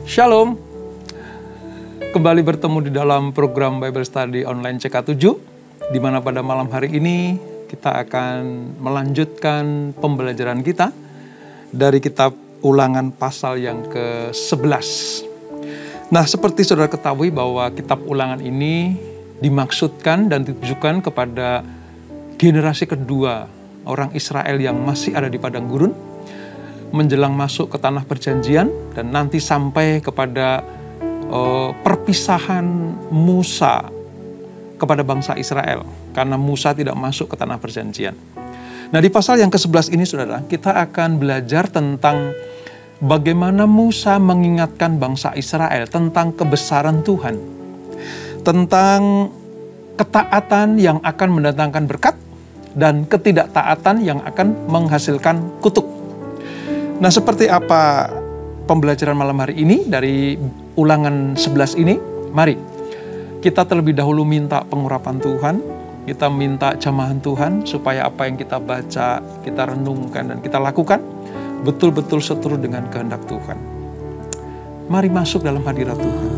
Shalom, kembali bertemu di dalam program Bible Study Online CK7, di mana pada malam hari ini kita akan melanjutkan pembelajaran kita dari kitab Ulangan pasal yang ke-11. Nah, seperti saudara ketahui bahwa kitab Ulangan ini dimaksudkan dan ditujukan kepada generasi kedua orang Israel yang masih ada di padang gurun, menjelang masuk ke tanah perjanjian dan nanti sampai kepada perpisahan Musa kepada bangsa Israel karena Musa tidak masuk ke tanah perjanjian. Nah, di pasal yang ke-11 ini saudara, kita akan belajar tentang bagaimana Musa mengingatkan bangsa Israel tentang kebesaran Tuhan, tentang ketaatan yang akan mendatangkan berkat dan ketidaktaatan yang akan menghasilkan kutuk. Nah, seperti apa pembelajaran malam hari ini dari Ulangan 11 ini? Mari kita terlebih dahulu minta pengurapan Tuhan, kita minta jamahan Tuhan supaya apa yang kita baca, kita renungkan dan kita lakukan betul-betul seturut dengan kehendak Tuhan. Mari masuk dalam hadirat Tuhan.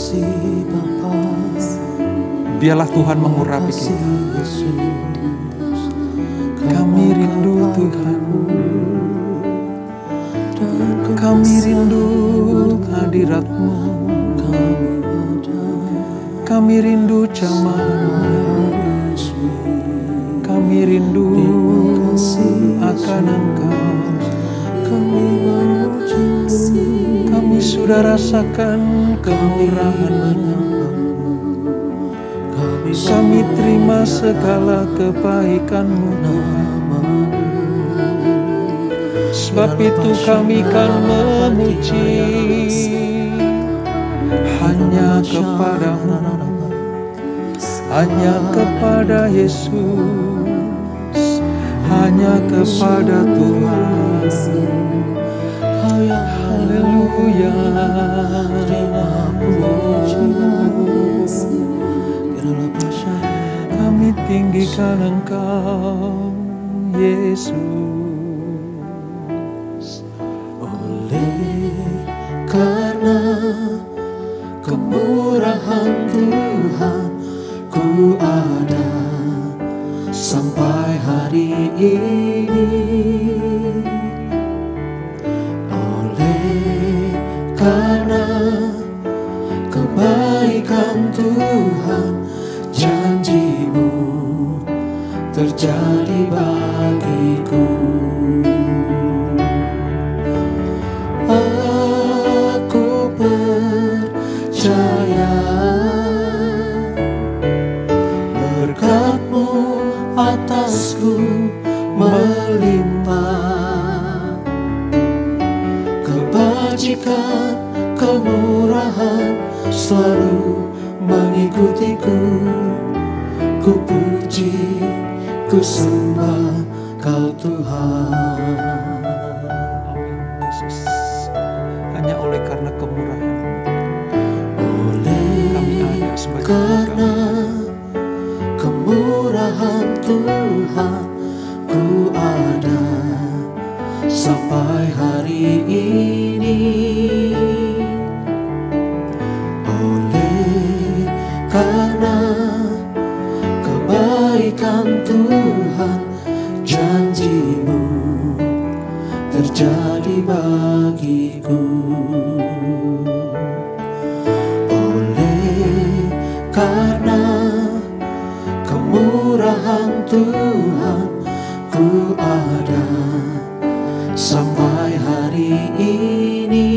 Biarlah Tuhan mengurapi kita. Kami rindu Tuhan. Kami rindu hadirat-Mu. Kami rindu jamahan-Mu. Kami rindu akan Engkau. Kami sudah rasakan kemurahan-Mu. Kami terima segala kebaikan-Mu. Sebab itu kami kan memuji hanya kepada-Mu, hanya kepada Yesus, hanya kepada Tuhan. Haleluya. Kami tinggikan Engkau, Yesus. Karena kemurahan Tuhan, ku ada sampai hari ini. Oleh karena kebaikan Tuhan, janji-Mu terjadi bagiku. Aku percaya berkat-Mu atasku melimpah, kebajikan, kemurahan selalu mengikutiku. Ku puji, ku sembah Kau Tuhan. Hanya oleh karena kemurahan, Oleh karena kemurahan Tuhan, ku ada sampai hari ini. Oleh karena kebaikan Tuhan, janji-Mu terjadi bagiku. Oleh karena kemurahan Tuhan, ku ada sampai hari ini.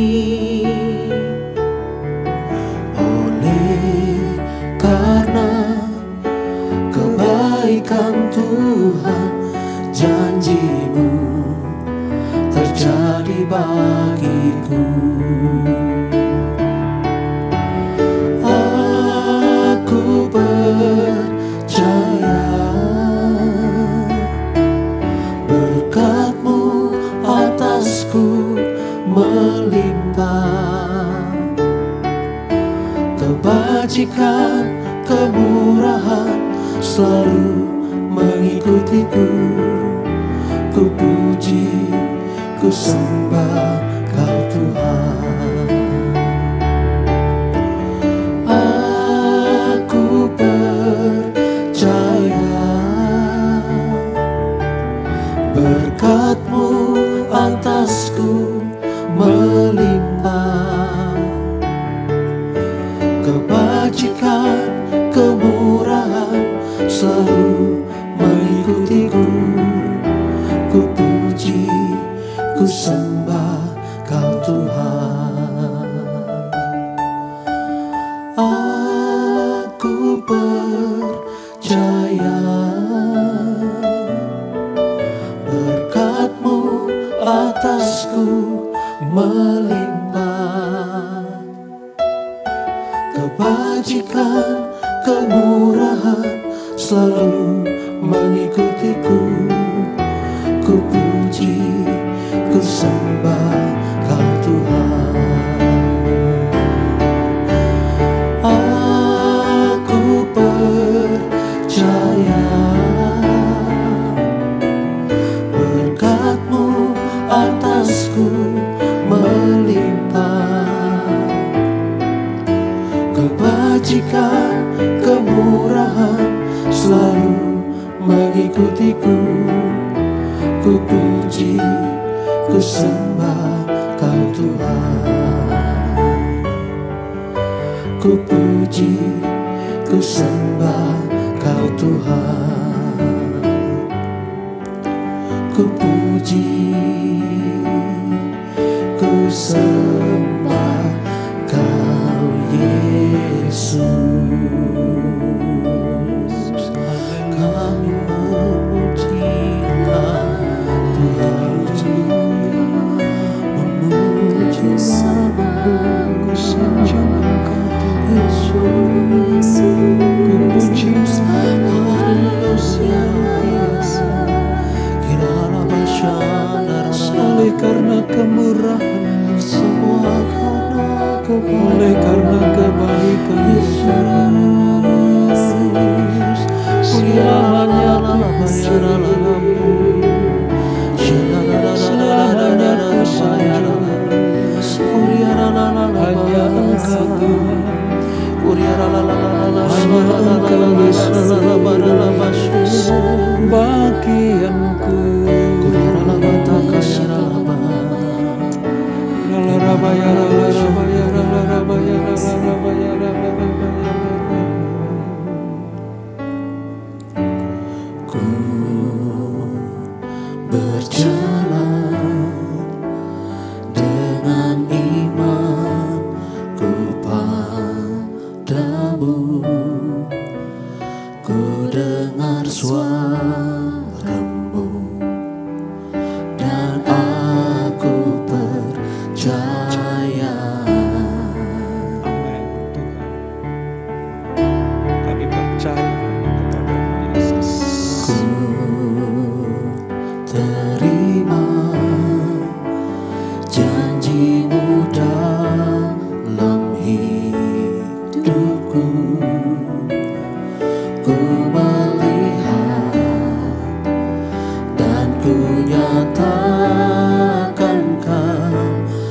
Oleh karena kebaikan Tuhan, janji-Mu terjadi bagiku. Aku percaya berkat-Mu atasku melimpah, kebajikan, kemurahan selalu mengikutiku. Ku puji, ku sembah Kau Tuhan. melimpah. Kebajikan, kemurahan selalu mengikutiku. Ku puji, ku sembah Kau Tuhan. Aku percaya berkat-Mu atasku melimpah. Kebajikan, kemurahan selalu mengikutiku. Ku puji, ku sembah Kau Tuhan. Aku percaya berkat-Mu atasku melimpah. Kebajikan, kemurahan selalu mengikutiku. Ku puji, ku sembah Kau Tuhan. Ku puji, ku sembah Kau Tuhan. Ku puji, ku sembah Kau Yesus. Kami memuji-Nya, memuji nama-Mu, sanjung Yesus. Ku puji oleh karena kemurahan, semua karena kebaikan, oleh karena kebaikan Yesus. Selamanya kesayangan-Mu, selamanya kesayangan-Mu, hanya Engkau Tuhan, hanya Engkau Yesus, bagianku. Ku berjalan dengan iman ku padamu. Ku dengar suara-Mu dan aku percaya. Amin Tuhan. Kami percaya kepada Yesus. Ku terima janji-Mu dalam hidupku. Ku melihat dan ku nyatakan Kau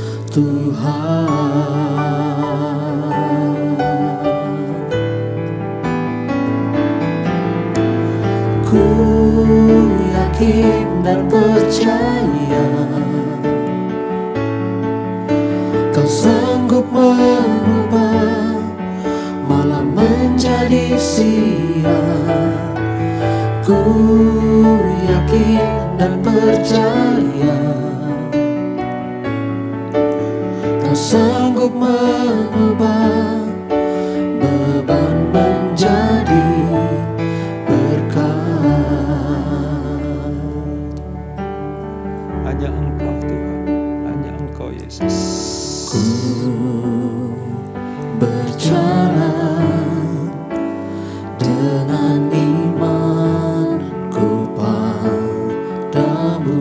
Tuhan. Ku yakin dan percaya Kau sanggup mengubah malam menjadi siang. Ku yakin dan percaya Kau sanggup mengubah beban menjadi berkat. Hanya Engkau Tuhan, hanya Engkau Yesus. Ku berjalan dengan iman ku padamu.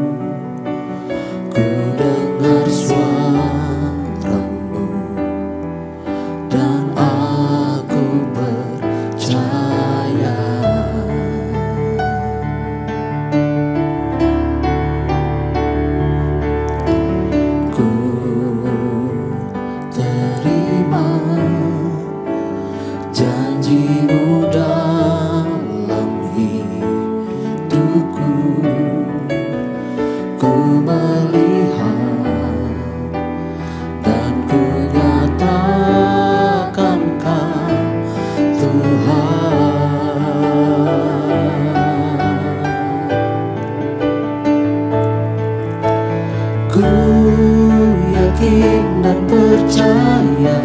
Ku dengar suara-Mu dan aku percaya. Ku yakin dan percaya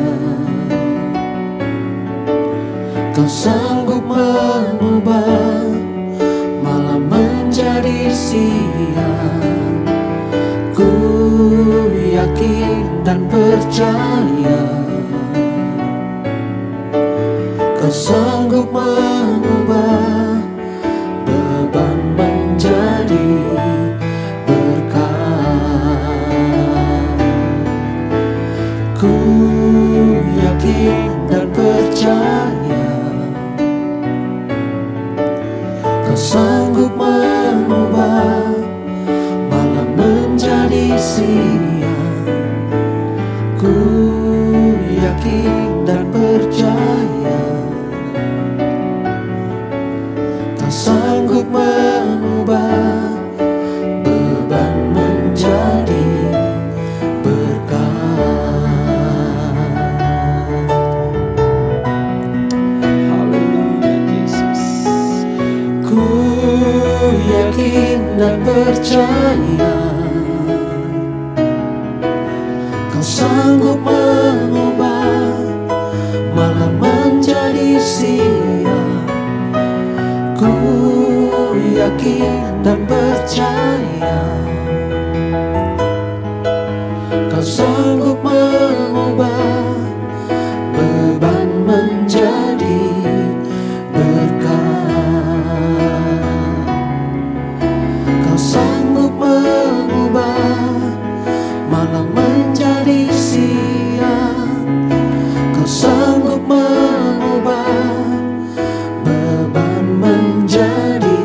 Kau sanggup mengubah malam menjadi siang. Ku yakin dan percaya Kau sanggup mengubah beban menjadi berkat. Ku yakin dan percaya Kau sanggup mengubah malam menjadi siang. Ku yakin dan percaya Kau sanggup mengubah beban menjadi berkat. Haleluya Yesus. Ku yakin dan percaya Kau sanggup mengubah malam menjadi siang. Ku yakin dan percaya Kau sanggup mengubah beban menjadi berkat. Kau sanggup mengubah malam menjadi siang. Kau sanggup mengubah beban menjadi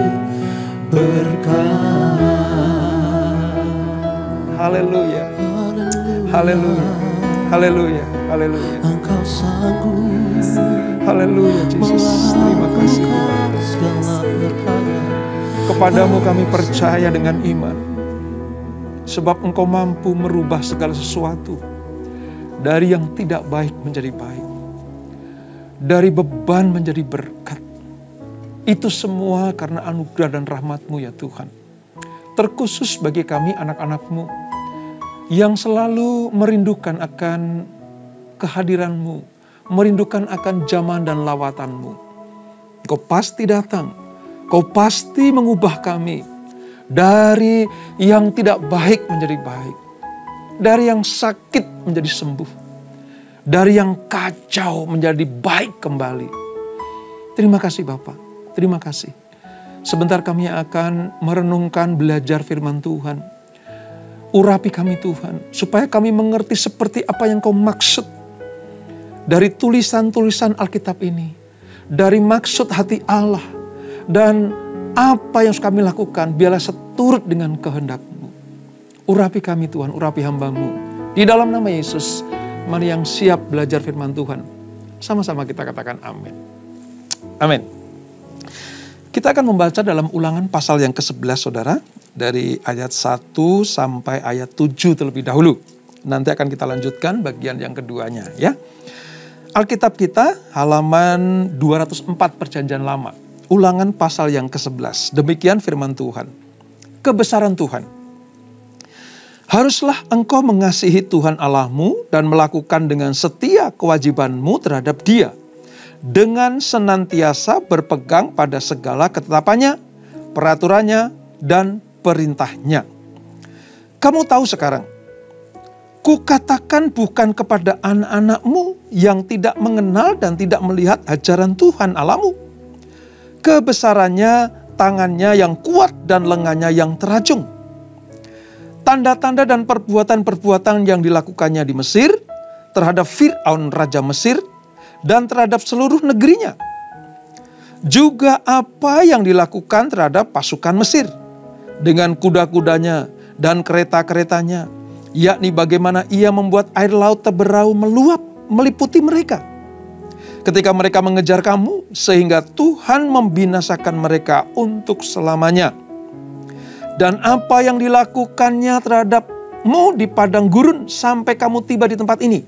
berkat. Haleluya. Haleluya. Haleluya. Haleluya. Engkau sanggup Haleluya Yesus. Terima kasih Tuhan. melakukan segala perkara. Kepadamu kami percaya dengan iman. Sebab Engkau mampu merubah segala sesuatu. Dari yang tidak baik menjadi baik. Dari beban menjadi berkat. Itu semua karena anugerah dan rahmat-Mu ya Tuhan. Terkhusus bagi kami anak-anak-Mu yang selalu merindukan akan kehadiran-Mu, merindukan akan zaman dan lawatan-Mu. Engkau pasti datang, Kau pasti mengubah kami dari yang tidak baik menjadi baik, dari yang sakit menjadi sembuh, dari yang kacau menjadi baik kembali. Terima kasih Bapa, terima kasih. Sebentar kami akan merenungkan belajar firman Tuhan. Urapi kami Tuhan, supaya kami mengerti seperti apa yang Kau maksud dari tulisan-tulisan Alkitab ini, dari maksud hati Allah, dan apa yang kami lakukan, biarlah seturut dengan kehendak-Mu. Urapi kami Tuhan, urapi hamba-Mu. Di dalam nama Yesus, mari yang siap belajar firman Tuhan. Sama-sama kita katakan amin. Amin. Kita akan membaca dalam Ulangan pasal yang ke-11 saudara. Dari ayat 1 sampai ayat 7 terlebih dahulu. Nanti akan kita lanjutkan bagian yang keduanya ya. Alkitab kita halaman 204 Perjanjian Lama. Ulangan pasal yang ke-11. Demikian firman Tuhan. Kebesaran Tuhan. Haruslah engkau mengasihi Tuhan Allahmu dan melakukan dengan setia kewajibanmu terhadap Dia. Dengan senantiasa berpegang pada segala ketetapannya, peraturannya, dan perintahnya. Kamu tahu sekarang, kukatakan bukan kepada anak-anakmu yang tidak mengenal dan tidak melihat ajaran Tuhan Allahmu. Kebesarannya, tangannya yang kuat dan lengannya yang terajung. Tanda-tanda dan perbuatan-perbuatan yang dilakukannya di Mesir, terhadap Fir'aun Raja Mesir, dan terhadap seluruh negerinya. Juga apa yang dilakukan terhadap pasukan Mesir, dengan kuda-kudanya dan kereta-keretanya, yakni bagaimana ia membuat air laut terberau meluap meliputi mereka. Ketika mereka mengejar kamu, sehingga Tuhan membinasakan mereka untuk selamanya. Dan apa yang dilakukannya terhadapmu di padang gurun sampai kamu tiba di tempat ini.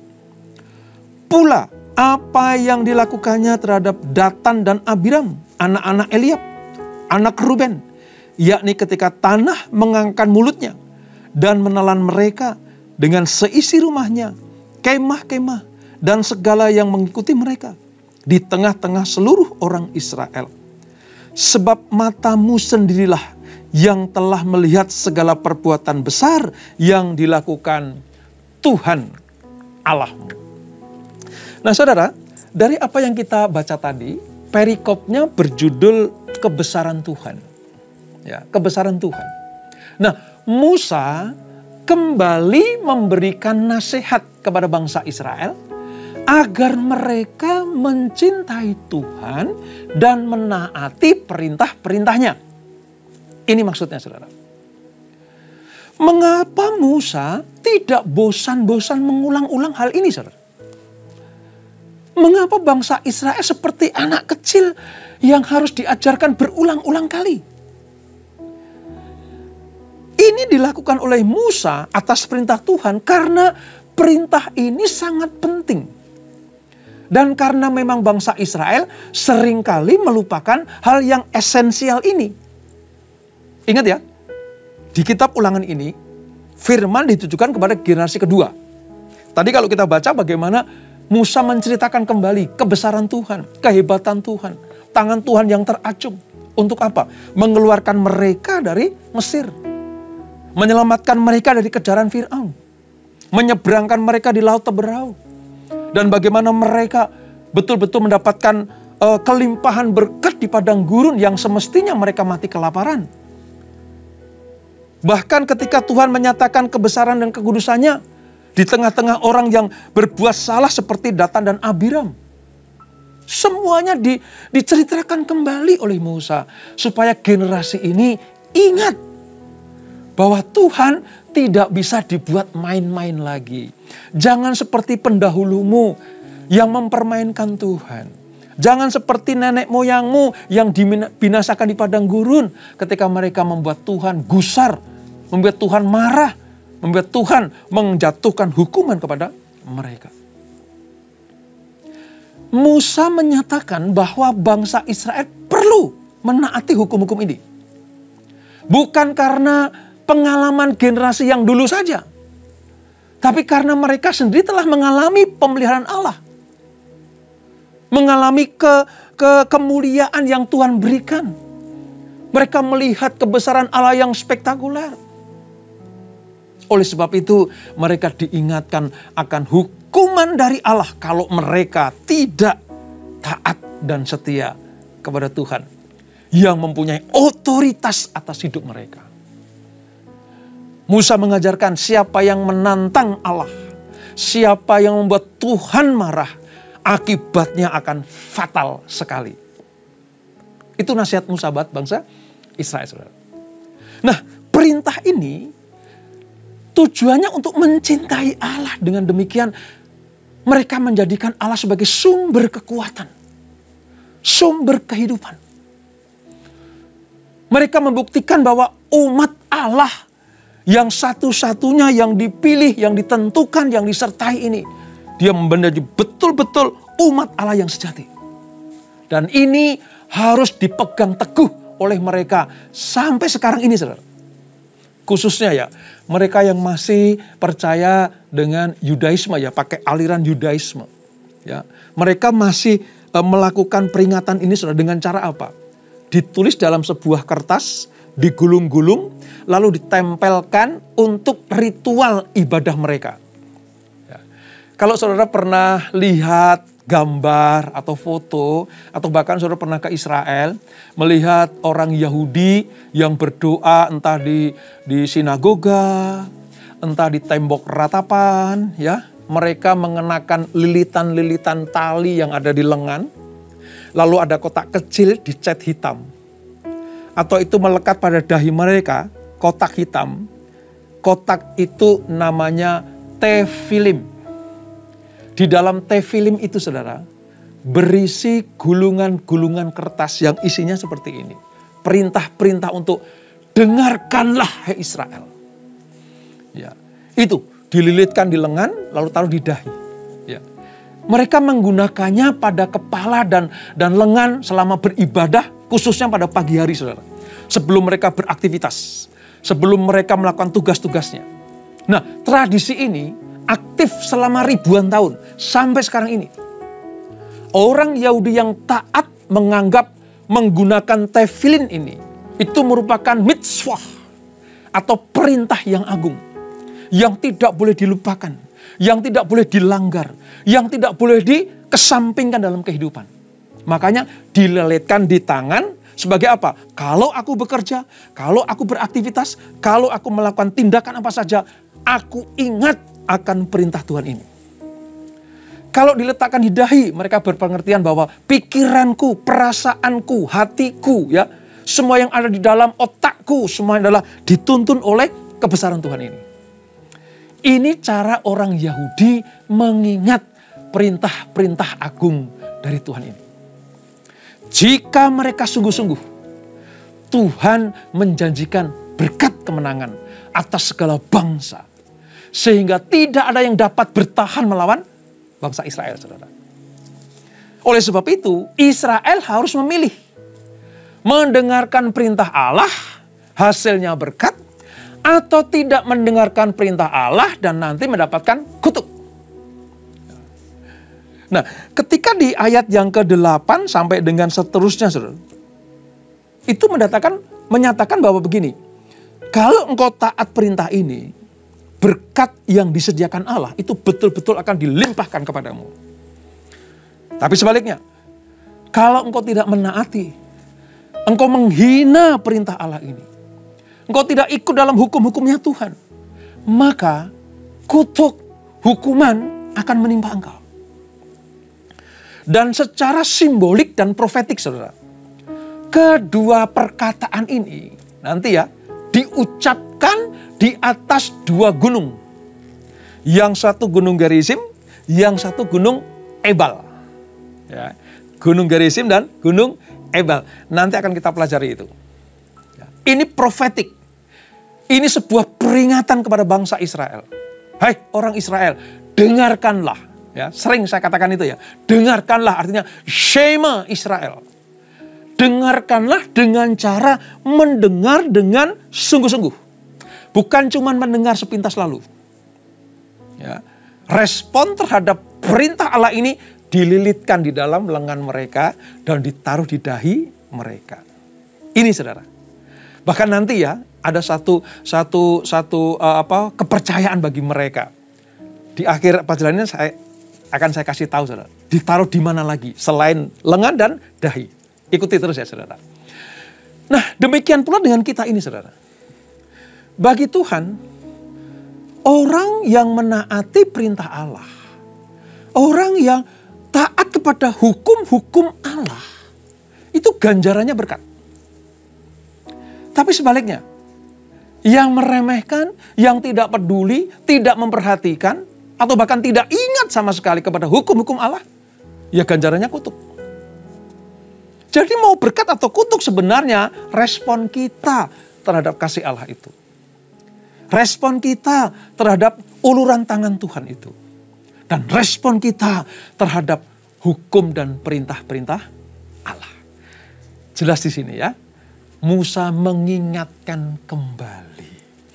Pula apa yang dilakukannya terhadap Datan dan Abiram, anak-anak Eliab, anak Ruben, yakni ketika tanah mengangkat mulutnya dan menelan mereka dengan seisi rumahnya, kemah-kemah, dan segala yang mengikuti mereka di tengah-tengah seluruh orang Israel. Sebab matamu sendirilah yang telah melihat segala perbuatan besar yang dilakukan Tuhan Allahmu. Nah saudara, dari apa yang kita baca tadi, perikopnya berjudul kebesaran Tuhan. Ya, kebesaran Tuhan. Nah, Musa kembali memberikan nasihat kepada bangsa Israel agar mereka mencintai Tuhan dan menaati perintah-perintahnya. Ini maksudnya saudara. Mengapa Musa tidak bosan-bosan mengulang-ulang hal ini saudara? Mengapa bangsa Israel seperti anak kecil yang harus diajarkan berulang-ulang kali? Ini dilakukan oleh Musa atas perintah Tuhan karena perintah ini sangat penting. Dan karena memang bangsa Israel seringkali melupakan hal yang esensial ini. Ingat ya, di kitab Ulangan ini, firman ditujukan kepada generasi kedua. Tadi kalau kita baca bagaimana Musa menceritakan kembali kebesaran Tuhan, kehebatan Tuhan, tangan Tuhan yang teracung. Untuk apa? Mengeluarkan mereka dari Mesir. Menyelamatkan mereka dari kejaran Fir'aun. Menyeberangkan mereka di Laut Teberau. Dan bagaimana mereka betul-betul mendapatkan kelimpahan berkat di padang gurun yang semestinya mereka mati kelaparan. Bahkan ketika Tuhan menyatakan kebesaran dan kekudusannya di tengah-tengah orang yang berbuat salah seperti Datan dan Abiram. Semuanya diceritakan kembali oleh Musa supaya generasi ini ingat bahwa Tuhan tidak bisa dibuat main-main lagi. Jangan seperti pendahulumu yang mempermainkan Tuhan. Jangan seperti nenek moyangmu yang dibinasakan di padang gurun ketika mereka membuat Tuhan gusar, membuat Tuhan marah, membuat Tuhan menjatuhkan hukuman kepada mereka. Musa menyatakan bahwa bangsa Israel perlu menaati hukum-hukum ini. Bukan karena pengalaman generasi yang dulu saja. Tapi karena mereka sendiri telah mengalami pemeliharaan Allah. Mengalami kemuliaan yang Tuhan berikan. Mereka melihat kebesaran Allah yang spektakuler. Oleh sebab itu mereka diingatkan akan hukuman dari Allah kalau mereka tidak taat dan setia kepada Tuhan. Yang mempunyai otoritas atas hidup mereka. Musa mengajarkan siapa yang menantang Allah, siapa yang membuat Tuhan marah, akibatnya akan fatal sekali. Itu nasihat Musa buat bangsa Israel, saudara. Nah, perintah ini tujuannya untuk mencintai Allah. Dengan demikian, mereka menjadikan Allah sebagai sumber kekuatan, sumber kehidupan. Mereka membuktikan bahwa umat Allah yang satu-satunya yang dipilih, yang ditentukan, yang disertai ini, dia menjadi betul-betul umat Allah yang sejati. Dan ini harus dipegang teguh oleh mereka sampai sekarang ini, saudara. Khususnya ya, mereka yang masih percaya dengan Yudaisme ya, pakai aliran Yudaisme. Ya, mereka masih melakukan peringatan ini, saudara, dengan cara apa? Ditulis dalam sebuah kertas, digulung-gulung, lalu ditempelkan untuk ritual ibadah mereka. Ya. Kalau saudara pernah lihat gambar atau foto, atau bahkan saudara pernah ke Israel, melihat orang Yahudi yang berdoa entah di sinagoga, entah di tembok ratapan, ya, mereka mengenakan lilitan-lilitan tali yang ada di lengan, lalu ada kotak kecil dicat hitam. Atau itu melekat pada dahi mereka, kotak hitam. Kotak itu namanya tefilim. Di dalam tefilim itu, saudara, berisi gulungan-gulungan kertas yang isinya seperti ini. Perintah-perintah untuk dengarkanlah hai Israel. Ya, itu dililitkan di lengan lalu taruh di dahi. Ya. Mereka menggunakannya pada kepala dan lengan selama beribadah, khususnya pada pagi hari, saudara. Sebelum mereka beraktivitas, sebelum mereka melakukan tugas-tugasnya. Nah, tradisi ini aktif selama ribuan tahun sampai sekarang ini. Orang Yahudi yang taat menganggap menggunakan tefillin ini itu merupakan mitzvah atau perintah yang agung, yang tidak boleh dilupakan, yang tidak boleh dilanggar, yang tidak boleh dikesampingkan dalam kehidupan. Makanya dilelitkan di tangan sebagai apa? Kalau aku bekerja, kalau aku beraktivitas, kalau aku melakukan tindakan apa saja, aku ingat akan perintah Tuhan ini. Kalau diletakkan di dahi, mereka berpengertian bahwa pikiranku, perasaanku, hatiku, ya, semua yang ada di dalam otakku, semua adalah dituntun oleh kebesaran Tuhan ini. Ini cara orang Yahudi mengingat perintah-perintah agung dari Tuhan ini. Jika mereka sungguh-sungguh, Tuhan menjanjikan berkat kemenangan atas segala bangsa. Sehingga tidak ada yang dapat bertahan melawan bangsa Israel, saudara. Oleh sebab itu, Israel harus memilih. Mendengarkan perintah Allah, hasilnya berkat. Atau tidak mendengarkan perintah Allah dan nanti mendapatkan kutuk. Nah, ketika di ayat yang ke-8 sampai dengan seterusnya, saudara, itu menyatakan bahwa begini, kalau engkau taat perintah ini, berkat yang disediakan Allah itu betul-betul akan dilimpahkan kepadamu. Tapi sebaliknya, kalau engkau tidak menaati, engkau menghina perintah Allah ini, engkau tidak ikut dalam hukum-hukumnya Tuhan, maka kutuk, hukuman akan menimpa engkau. Dan secara simbolik dan profetik, saudara, kedua perkataan ini nanti ya diucapkan di atas dua gunung. Yang satu gunung Gerizim, yang satu gunung Ebal. Ya, gunung Gerizim dan gunung Ebal. Nanti akan kita pelajari itu. Ya, ini profetik. Ini sebuah peringatan kepada bangsa Israel. Hai orang Israel, dengarkanlah. Ya, sering saya katakan itu ya. Dengarkanlah artinya Shema Israel. Dengarkanlah dengan cara mendengar dengan sungguh-sungguh. Bukan cuma mendengar sepintas lalu. Ya, respon terhadap perintah Allah ini dililitkan di dalam lengan mereka dan ditaruh di dahi mereka. Ini saudara. Bahkan nanti ya ada satu kepercayaan bagi mereka. Di akhir perjalanan saya kasih tahu saudara. Ditaruh di mana lagi selain lengan dan dahi. Ikuti terus ya saudara. Nah demikian pula dengan kita ini saudara. Bagi Tuhan, orang yang menaati perintah Allah, orang yang taat kepada hukum-hukum Allah, itu ganjarannya berkat. Tapi sebaliknya, yang meremehkan, yang tidak peduli, tidak memperhatikan, atau bahkan tidak ingat sama sekali kepada hukum-hukum Allah, ya ganjarannya kutuk. Jadi mau berkat atau kutuk sebenarnya respon kita terhadap kasih Allah itu. Respon kita terhadap uluran tangan Tuhan itu. Dan respon kita terhadap hukum dan perintah-perintah Allah. Jelas di sini ya. Musa mengingatkan kembali.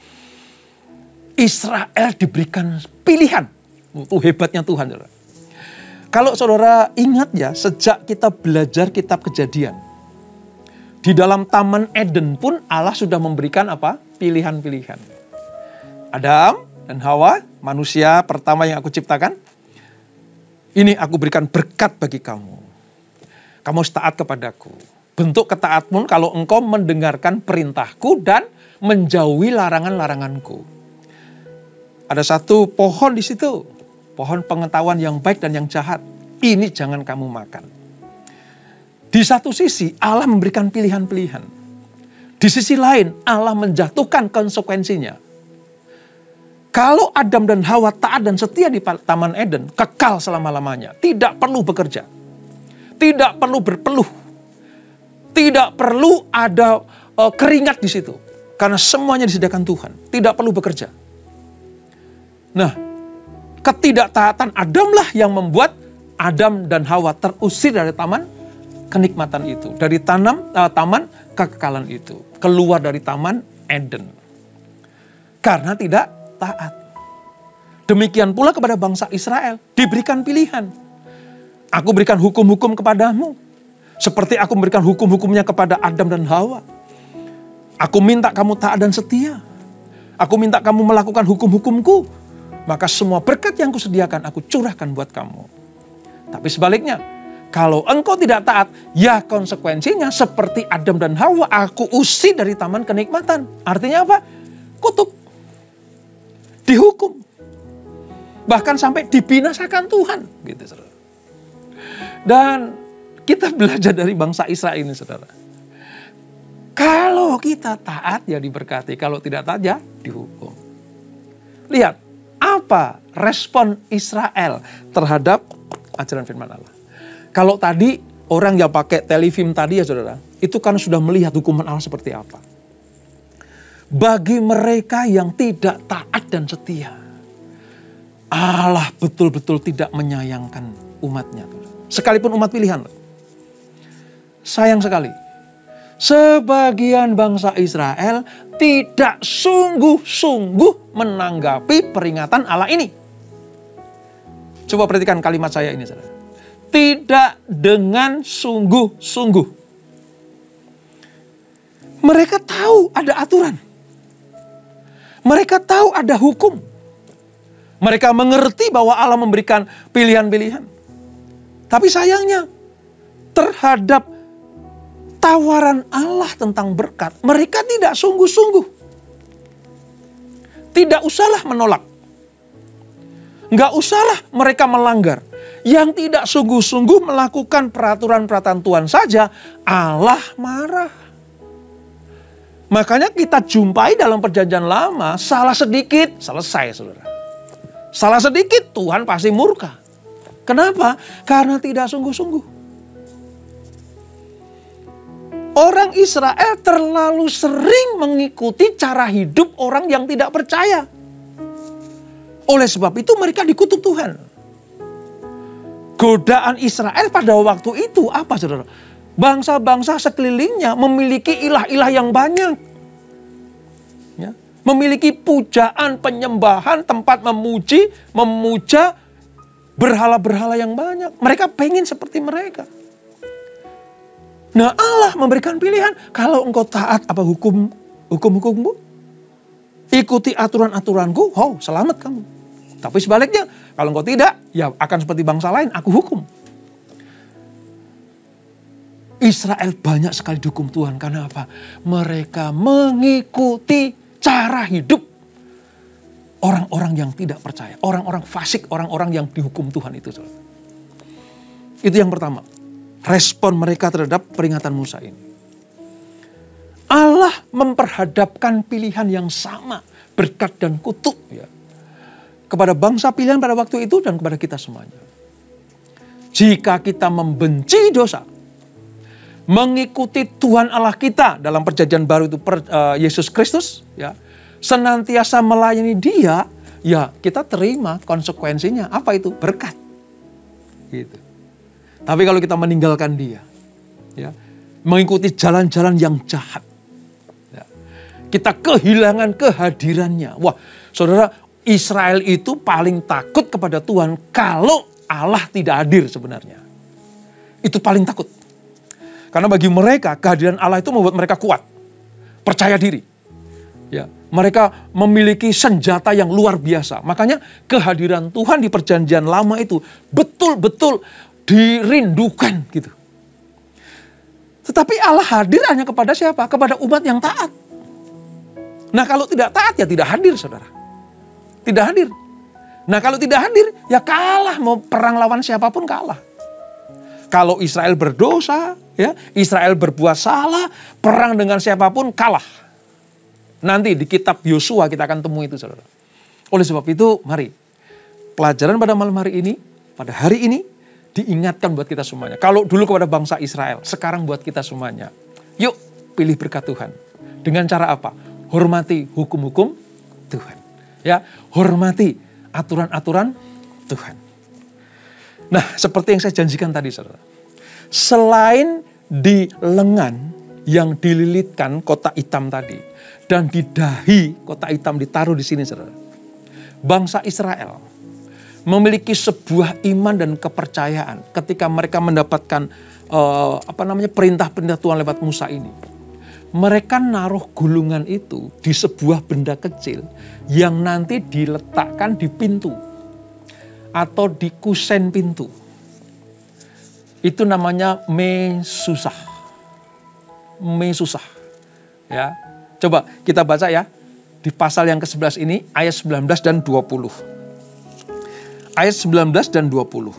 Israel diberikan pilihan. Itu hebatnya Tuhan. Saudara. Kalau saudara ingat ya, sejak kita belajar kitab Kejadian. Di dalam Taman Eden pun Allah sudah memberikan apa? Pilihan-pilihan. Adam dan Hawa, manusia pertama yang aku ciptakan. Ini aku berikan berkat bagi kamu. Kamu harus taat kepadaku. Bentuk ketaatmu kalau engkau mendengarkan perintahku dan menjauhi larangan-laranganku. Ada satu pohon di situ. Pohon pengetahuan yang baik dan yang jahat. Ini jangan kamu makan. Di satu sisi Allah memberikan pilihan-pilihan. Di sisi lain Allah menjatuhkan konsekuensinya. Kalau Adam dan Hawa taat dan setia di Taman Eden, kekal selama-lamanya. Tidak perlu bekerja. Tidak perlu berpeluh. Tidak perlu ada keringat di situ. Karena semuanya disediakan Tuhan. Tidak perlu bekerja. Nah, ketidaktaatan Adamlah yang membuat Adam dan Hawa terusir dari taman kenikmatan itu. Dari taman kekekalan itu. Keluar dari Taman Eden. Karena tidak taat. Demikian pula kepada bangsa Israel, diberikan pilihan. Aku berikan hukum-hukum kepadamu, seperti aku memberikan hukum-hukumnya kepada Adam dan Hawa. Aku minta kamu taat dan setia. Aku minta kamu melakukan hukum-hukumku. Maka semua berkat yang kusediakan, aku curahkan buat kamu. Tapi sebaliknya, kalau engkau tidak taat, ya konsekuensinya seperti Adam dan Hawa, aku usir dari taman kenikmatan. Artinya apa? Kutuk. Dihukum. Bahkan sampai dibinasakan Tuhan. Gitu, saudara. Dan kita belajar dari bangsa Israel ini, saudara. Kalau kita taat, ya diberkati. Kalau tidak taat, ya dihukum. Lihat, apa respon Israel terhadap ajaran firman Allah. Kalau tadi orang yang pakai telefilm tadi ya saudara, itu kan sudah melihat hukuman Allah seperti apa. Bagi mereka yang tidak taat dan setia, Allah betul-betul tidak menyayangkan umatnya. Sekalipun umat pilihan. Sayang sekali. Sebagian bangsa Israel tidak sungguh-sungguh menanggapi peringatan Allah ini. Coba perhatikan kalimat saya ini, saudara. Tidak dengan sungguh-sungguh. Mereka tahu ada aturan. Mereka tahu ada hukum. Mereka mengerti bahwa Allah memberikan pilihan-pilihan. Tapi sayangnya, terhadap tawaran Allah tentang berkat, mereka tidak sungguh-sungguh. Tidak usahlah menolak. Nggak usahlah mereka melanggar. Yang tidak sungguh-sungguh melakukan peraturan-peraturan Tuhan saja, Allah marah. Makanya kita jumpai dalam perjanjian lama, salah sedikit, selesai saudara. Salah sedikit, Tuhan pasti murka. Kenapa? Karena tidak sungguh-sungguh. Orang Israel terlalu sering mengikuti cara hidup orang yang tidak percaya. Oleh sebab itu mereka dikutuk Tuhan. Godaan Israel pada waktu itu apa saudara? Bangsa-bangsa sekelilingnya memiliki ilah-ilah yang banyak. Ya, memiliki pujaan, penyembahan, tempat memuji, memuja berhala-berhala yang banyak. Mereka pengen seperti mereka. Nah Allah memberikan pilihan. Kalau engkau taat apa hukum-hukumku, ikuti aturan-aturanku, selamat kamu. Tapi sebaliknya, kalau engkau tidak, ya akan seperti bangsa lain, aku hukum. Israel banyak sekali dihukum Tuhan. Karena apa? Mereka mengikuti cara hidup orang-orang yang tidak percaya. Orang-orang fasik, orang-orang yang dihukum Tuhan itu. Itu yang pertama. Respon mereka terhadap peringatan Musa ini. Allah memperhadapkan pilihan yang sama. Berkat dan kutuk. Ya, kepada bangsa pilihan pada waktu itu dan kepada kita semuanya. Jika kita membenci dosa, mengikuti Tuhan Allah kita dalam perjanjian baru itu Yesus Kristus, ya, senantiasa melayani Dia, ya kita terima konsekuensinya. Apa itu? Berkat. Gitu. Tapi kalau kita meninggalkan Dia, ya, mengikuti jalan-jalan yang jahat, ya, kita kehilangan kehadirannya. Wah, saudara, Israel itu paling takut kepada Tuhan kalau Allah tidak hadir sebenarnya. Itu paling takut. Karena bagi mereka kehadiran Allah itu membuat mereka kuat. Percaya diri. Ya, mereka memiliki senjata yang luar biasa. Makanya kehadiran Tuhan di perjanjian lama itu betul-betul dirindukan gitu. Tetapi Allah hadir hanya kepada siapa? Kepada umat yang taat. Nah kalau tidak taat ya tidak hadir saudara. Tidak hadir. Nah kalau tidak hadir, ya kalah. Mau perang lawan siapapun kalah. Kalau Israel berdosa, ya Israel berbuat salah, perang dengan siapapun kalah. Nanti di kitab Yosua kita akan temui itu saudara. Oleh sebab itu, mari. Pelajaran pada malam hari ini, pada hari ini, diingatkan buat kita semuanya. Kalau dulu kepada bangsa Israel, sekarang buat kita semuanya. Yuk pilih berkat Tuhan. Dengan cara apa? Hormati hukum-hukum Tuhan. Ya, hormati aturan-aturan Tuhan. Nah, seperti yang saya janjikan tadi, saudara. Selain di lengan yang dililitkan kotak hitam tadi, dan di dahi kotak hitam ditaruh di sini, saudara. bangsa Israel memiliki sebuah iman dan kepercayaan ketika mereka mendapatkan perintah-perintah Tuhan lewat Musa ini. Mereka naruh gulungan itu di sebuah benda kecil yang nanti diletakkan di pintu atau di kusen pintu. Itu namanya mesusah. Mesusah. Ya. Coba kita baca ya di pasal yang ke-11 ini ayat 19 dan 20. Ayat 19 dan 20.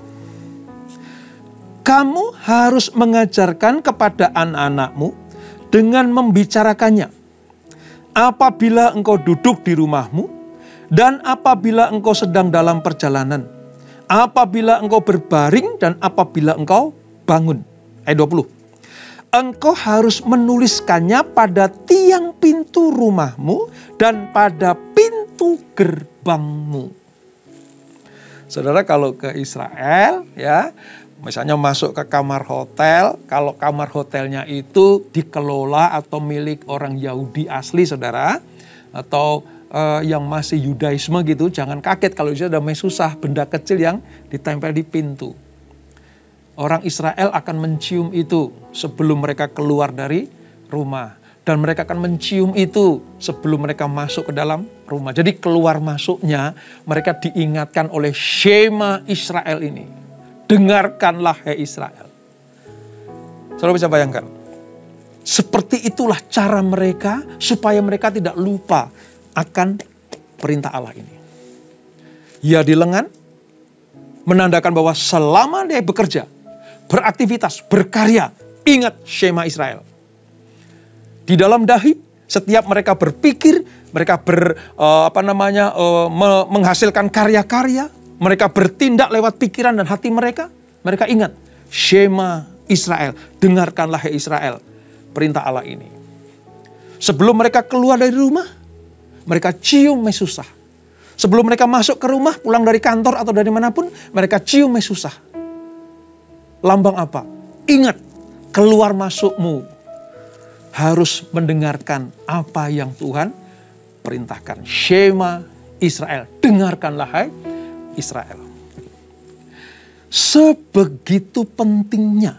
Kamu harus mengajarkan kepada anak-anakmu dengan membicarakannya. Apabila engkau duduk di rumahmu dan apabila engkau sedang dalam perjalanan. Apabila engkau berbaring dan apabila engkau bangun. Ayat 20. Engkau harus menuliskannya pada tiang pintu rumahmu dan pada pintu gerbangmu. Saudara, kalau ke Israel ya, misalnya masuk ke kamar hotel, kalau kamar hotelnya itu dikelola atau milik orang Yahudi asli, saudara, atau yang masih Yudaisme gitu, jangan kaget kalau di situ ada mesusah, benda kecil yang ditempel di pintu. Orang Israel akan mencium itu sebelum mereka keluar dari rumah. Dan mereka akan mencium itu sebelum mereka masuk ke dalam rumah. Jadi keluar masuknya mereka diingatkan oleh Shema Israel ini. Dengarkanlah hai Israel. Saudara bisa bayangkan. Seperti itulah cara mereka supaya mereka tidak lupa akan perintah Allah ini. Ya di lengan menandakan bahwa selama dia bekerja, beraktivitas, berkarya, ingat Shema Israel. Di dalam dahi, setiap mereka berpikir, mereka menghasilkan karya-karya, mereka bertindak lewat pikiran dan hati mereka. Mereka ingat, Shema Israel, dengarkanlah hai Israel, perintah Allah ini. Sebelum mereka keluar dari rumah, mereka cium mesusah. Sebelum mereka masuk ke rumah, pulang dari kantor atau dari manapun, mereka cium mesusah. Lambang apa? Ingat, keluar masukmu harus mendengarkan apa yang Tuhan perintahkan. Shema Israel, dengarkanlah hai Israel. Sebegitu pentingnya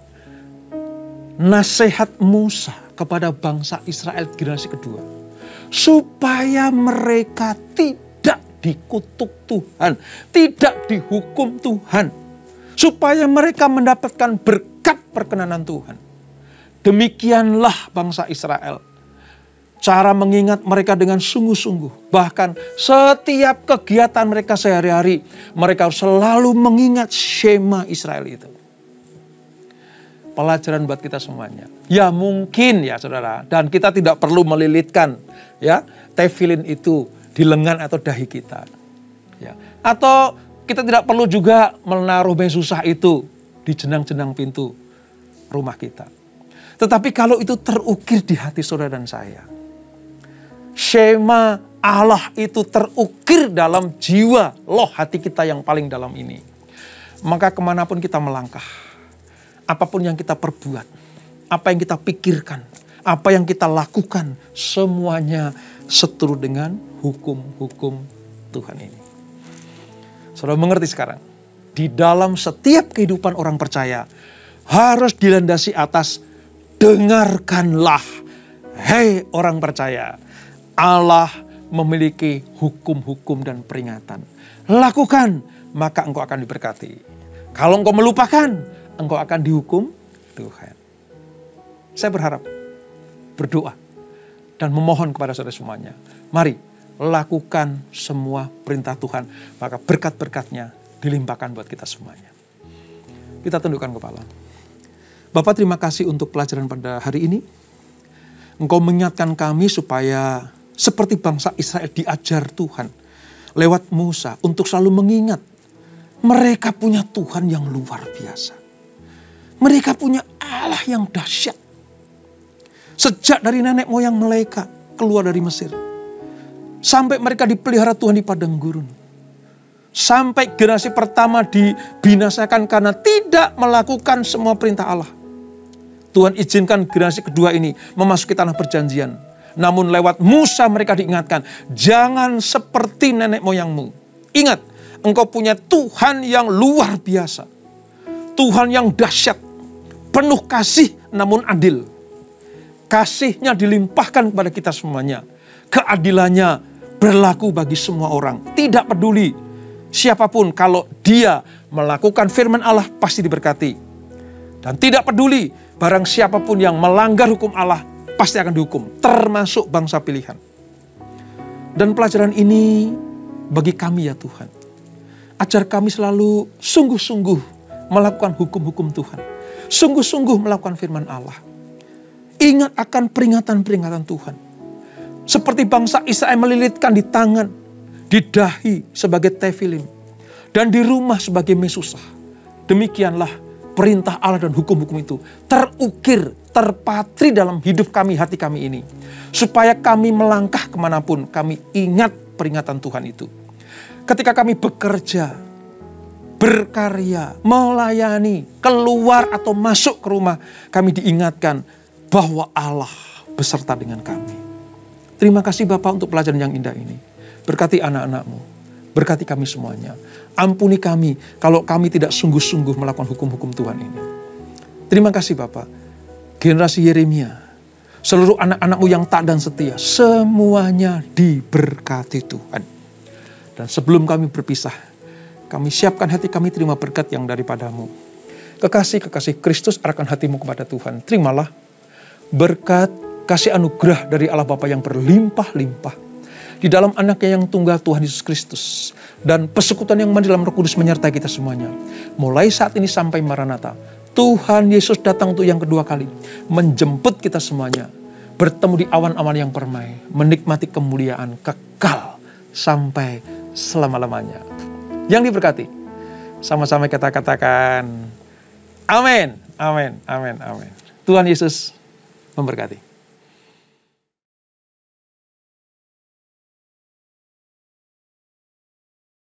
nasihat Musa kepada bangsa Israel generasi kedua. Supaya mereka tidak dikutuk Tuhan, tidak dihukum Tuhan. Supaya mereka mendapatkan berkat perkenanan Tuhan. Demikianlah bangsa Israel. Cara mengingat mereka dengan sungguh-sungguh. Bahkan setiap kegiatan mereka sehari-hari, mereka selalu mengingat Shema Israel itu. Pelajaran buat kita semuanya. Ya mungkin ya saudara, dan kita tidak perlu melilitkan ya tefilin itu di lengan atau dahi kita. Ya. Atau kita tidak perlu juga menaruh mesusah itu di jenang-jenang pintu rumah kita. Tetapi kalau itu terukir di hati saudara dan saya. Shema Allah itu terukir dalam jiwa, loh hati kita yang paling dalam ini. Maka kemanapun kita melangkah, apapun yang kita perbuat, apa yang kita pikirkan, apa yang kita lakukan, semuanya seturut dengan hukum-hukum Tuhan ini. Saudara mengerti sekarang? Di dalam setiap kehidupan orang percaya, harus dilandasi atas dengarkanlah, hei orang percaya, Allah memiliki hukum-hukum dan peringatan. Lakukan, maka engkau akan diberkati. Kalau engkau melupakan, engkau akan dihukum Tuhan. Saya berharap, berdoa, dan memohon kepada saudara semuanya. Mari, lakukan semua perintah Tuhan, maka berkat-berkatnya dilimpahkan buat kita semuanya. Kita tundukkan kepala. Bapak, terima kasih untuk pelajaran pada hari ini. Engkau mengingatkan kami supaya seperti bangsa Israel diajar Tuhan lewat Musa untuk selalu mengingat mereka punya Tuhan yang luar biasa. Mereka punya Allah yang dahsyat. Sejak dari nenek moyang mereka keluar dari Mesir, sampai mereka dipelihara Tuhan di padang gurun. Sampai generasi pertama dibinasakan karena tidak melakukan semua perintah Allah. Tuhan izinkan generasi kedua ini memasuki tanah perjanjian. Namun lewat Musa mereka diingatkan, jangan seperti nenek moyangmu. Ingat, engkau punya Tuhan yang luar biasa. Tuhan yang dahsyat, penuh kasih namun adil. Kasihnya dilimpahkan kepada kita semuanya. Keadilannya berlaku bagi semua orang. Tidak peduli siapapun, kalau dia melakukan firman Allah pasti diberkati. Dan tidak peduli barang siapapun yang melanggar hukum Allah pasti akan dihukum, termasuk bangsa pilihan. Dan pelajaran ini bagi kami ya Tuhan. Ajar kami selalu sungguh-sungguh melakukan hukum-hukum Tuhan. Sungguh-sungguh melakukan firman Allah. Ingat akan peringatan-peringatan Tuhan. Seperti bangsa Israel melilitkan di tangan, di dahi sebagai tefilim, dan di rumah sebagai mesusah. Demikianlah perintah Allah dan hukum-hukum itu terukir, terpatri dalam hidup kami, hati kami ini. Supaya kami melangkah kemanapun, kami ingat peringatan Tuhan itu. Ketika kami bekerja, berkarya, melayani, keluar atau masuk ke rumah, kami diingatkan bahwa Allah beserta dengan kami. Terima kasih Bapak untuk pelajaran yang indah ini. Berkati anak-anak-Mu, berkati kami semuanya. Ampuni kami kalau kami tidak sungguh-sungguh melakukan hukum-hukum Tuhan ini. Terima kasih Bapak. Generasi Yeremia, seluruh anak-anak-Mu yang taat dan setia, semuanya diberkati Tuhan. Dan sebelum kami berpisah, kami siapkan hati kami terima berkat yang daripada-Mu. Kekasih-kekasih Kristus arahkan hatimu kepada Tuhan. Terimalah berkat kasih anugerah dari Allah Bapa yang berlimpah-limpah di dalam anaknya yang tunggal Tuhan Yesus Kristus. Dan persekutuan yang manis dalam Roh Kudus menyertai kita semuanya. Mulai saat ini sampai Maranatha. Tuhan Yesus datang untuk yang kedua kali. Menjemput kita semuanya. Bertemu di awan-awan yang permai. Menikmati kemuliaan kekal sampai selama-lamanya. Yang diberkati. Sama-sama kita katakan amin, amin, amin, amin. Tuhan Yesus memberkati.